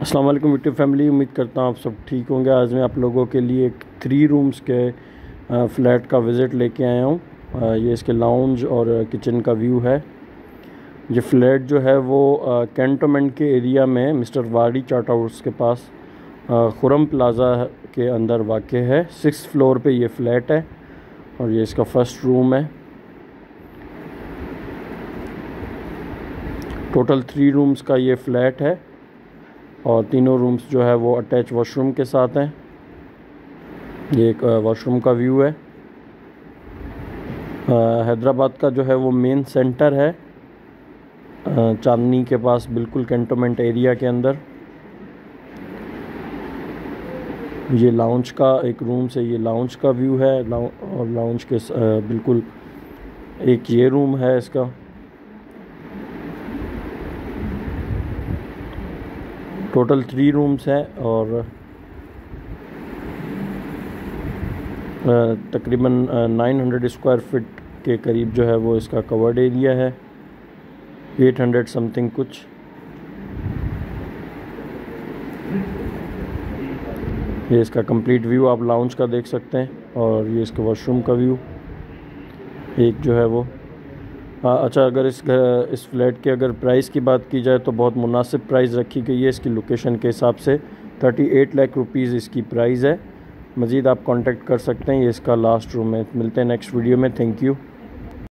अस्सलाम वालेकुम YouTube family, उम्मीद करता हूँ आप सब ठीक होंगे। आज मैं आप लोगों के लिए एक 3 रूम्स के फ़्लैट का विज़िट लेके आया हूँ। ये इसके लाउंज और किचन का व्यू है। ये फ़्लैट जो है वो कैंटोनमेंट के एरिया में मिस्टर वाडी चार्ट हाउस के पास खुरम प्लाज़ा के अंदर वाक़ है। 6th फ्लोर पे ये फ़्लैट है और ये इसका फर्स्ट रूम है। टोटल 3 रूम्स का ये फ़्लैट है और तीनों रूम्स जो है वो अटैच वॉशरूम के साथ हैं। ये एक वॉशरूम का व्यू है। हैदराबाद का जो है वो मेन सेंटर है, चांदनी के पास, बिल्कुल कैंटोनमेंट एरिया के अंदर। ये लाउंज का एक रूम से ये लाउंज का व्यू है और लाउंज के बिल्कुल एक ये रूम है इसका। टोटल 3 रूम्स हैं और तकरीबन 900 स्क्वायर फीट के करीब जो है वो इसका कवर्ड एरिया है। 800 समथिंग कुछ। ये इसका कंप्लीट व्यू आप लाउंज का देख सकते हैं और ये इसका वॉशरूम का व्यू एक जो है वो। अच्छा, अगर इस फ्लैट के अगर प्राइस की बात की जाए तो बहुत मुनासिब प्राइस रखी गई है इसकी लोकेशन के हिसाब से। 38 लाख रुपीज़ इसकी प्राइस है। मज़ीद आप कांटेक्ट कर सकते हैं। ये इसका लास्ट रूम है। मिलते हैं नेक्स्ट वीडियो में। Thank you.